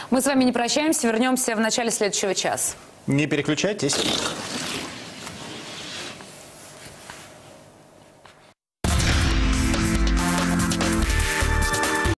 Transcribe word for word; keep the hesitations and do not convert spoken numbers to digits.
Мы с вами не прощаемся, вернемся в начале следующего часа. Не переключайтесь.